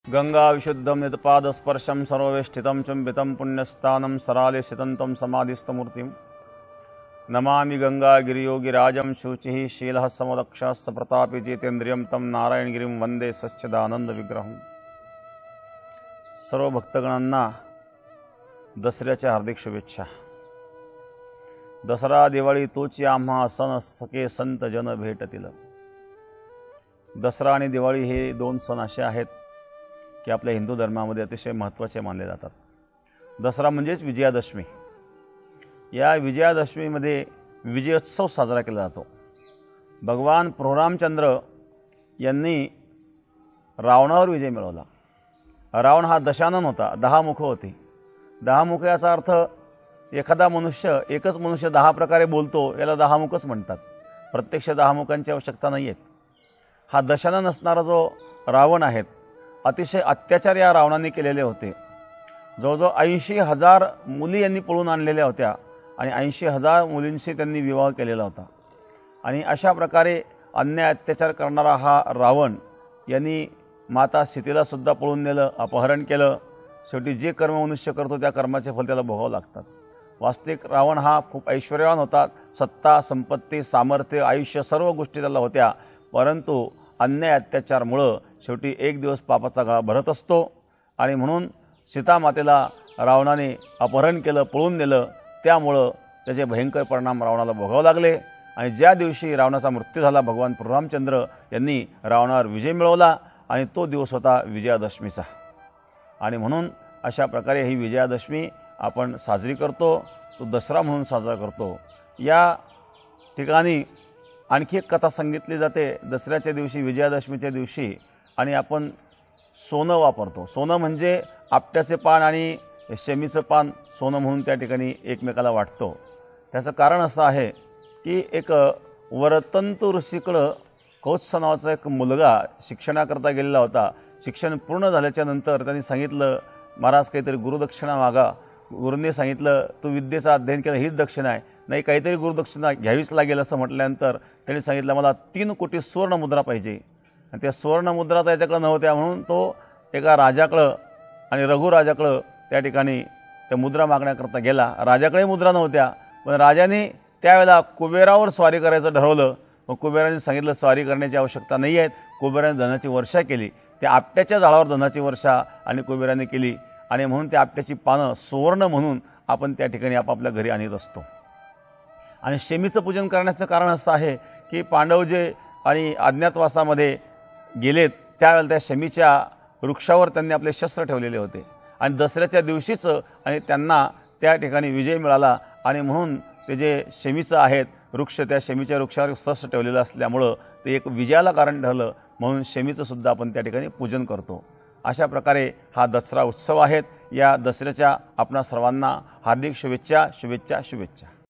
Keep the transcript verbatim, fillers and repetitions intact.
गंगा विशुद्धं नितपादस्पर्शं सर्ववेष्टितं चुम्बितं पुण्यस्थानं सरालेशितं समाधिस्थमूर्तिं नमामि गंगागिरियोगिराजं शुचिः शीलः समदक्षः सप्रतापी जितेन्द्रियं तं नारायणगिरिं वंदे सच्चिदानंदविग्रहं। सर्व भक्तगणांना दसऱ्याच्या हार्दिक शुभेच्छा। दसरा दिवाळी तोची आम्हा सण सखे संत जन भेटतील। दसरा आणि दिवाळी हे दोन सण असे आहेत की आपल्या हिंदू धर्मामध्ये अतिशय महत्त्वाचे मानले जातात। दसरा म्हणजेच विजयादशमी। या विजयादशमीमध्ये विजयोत्सव साजरा केला जातो। भगवान प्रभुरामचंद्र यांनी रावणावर विजय मिळवला। रावण हा दशानन होता, दहा मुख होती। दहा मुख याचा अर्थ एखादा मनुष्य एकच मनुष्य दहा प्रकारे बोलतो, याला दहा मुखच म्हणतात। प्रत्यक्ष दहा मुखांची आवश्यकता नाही आहे। हा दशानन असणारा जो रावण आहे, अतिशय अत्याचार या रावणाने केलेले होते। जवळजवळ ऐंशी हजार मुली यांनी पळून आणलेल्या होत्या आणि ऐंशी हजार मुलींशी त्यांनी विवाह केलेला होता। आणि अशा प्रकारे अन्याय अत्याचार करणारा हा रावण यांनी माता सीतेला सुद्धा पळून नेलं, अपहरण केलं। शेवटी जे कर्म मनुष्य करतो त्या कर्माचे फल त्याला भोगावे लागतात। वास्तविक रावण हा खूप ऐश्वर्यवान होता। सत्ता, संपत्ती, सामर्थ्य, आयुष्य सर्व गोष्टी त्याला होत्या, परंतु अन्याय अत्याचारमुळे शेवटी एक दिवस पापाचा गळा भरत असतो। आणि म्हणून सीता मातेला रावणाने अपहरण केलं, पळून नेलं, त्यामुळे त्याचे भयंकर परिणाम रावणाला भोगावे लागले। आणि ज्या दिवशी रावणाचा मृत्यू झाला, भगवान प्रभुरामचंद्र यांनी रावणावर विजय मिळवला आणि तो दिवस होता विजयादशमीचा। आणि म्हणून अशा प्रकारे ही विजयादशमी आपण साजरी करतो, तो दसरा म्हणून साजरा करतो। या ठिकाणी आणखी एक कथा सांगितली जाते दसऱ्याच्या दिवशी, विजयादशमीच्या दिवशी। आणि आपण सोनं वापरतो। सोनं म्हणजे आपट्याचे पान आणि शेमीचं पान सोनं म्हणून त्या ठिकाणी एकमेकाला वाटतो। त्याचं कारण असं आहे की एक वरतंतु ऋषीकडं कौत्स नावाचा एक मुलगा शिक्षणाकरता गेलेला होता। शिक्षण पूर्ण झाल्याच्या नंतर त्यांनी सांगितलं, महाराज काहीतरी गुरुदक्षिणा मागा। गुरुने सांगितलं, तू विद्येचं अध्ययन केलं, हीच दक्षिणा आहे। नाही, काहीतरी गुरुदक्षिणा घ्यावीच लागेल असं म्हटल्यानंतर त्यांनी सांगितलं, मला तीन कोटी सुवर्ण मुद्रा पाहिजे। आणि त्या सुवर्ण मुद्रा त्याच्याकडे नव्हत्या, म्हणून तो एका राजाकडं आणि रघुराजाकडं त्या ठिकाणी त्या मुद्रा मागण्याकरता गेला। राजाकडे मुद्रा नव्हत्या, पण राजाने त्यावेळेला कुबेरावर स्वारी करायचं ठरवलं। मग कुबेराने सांगितलं, स्वारी करण्याची आवश्यकता नाही आहे। कुबेराने धनाची वर्षा केली। त्या आपट्याच्या झाडावर धनाची वर्षा आणि कुबेराने केली। आणि म्हणून त्या आपट्याची पानं सुवर्ण म्हणून आपण त्या ठिकाणी आपापल्या घरी आणत असतो। आणि शेमीचं पूजन करण्याचं कारण असं आहे की पांडव जे आणि अज्ञातवासामध्ये गेलेत, त्यावेळेला त्या शेमीच्या वृक्षावर त्यांनी आपले शस्त्र ठेवलेले होते। आणि दसऱ्याच्या दिवशीच आणि त्यांना त्या ठिकाणी विजय मिळाला। आणि म्हणून ते जे शेमीचं आहेत वृक्ष, त्या शेमीच्या वृक्षावर शस्त्र ठेवलेलं असल्यामुळं ते एक विजयाला कारण ठरलं। म्हणून शेमीचं सुद्धा आपण त्या ठिकाणी पूजन करतो। अशा प्रकारे हा दसरा उत्सव आहे। या दसऱ्याच्या आपणा सर्वांना हार्दिक शुभेच्छा शुभेच्छा शुभेच्छा।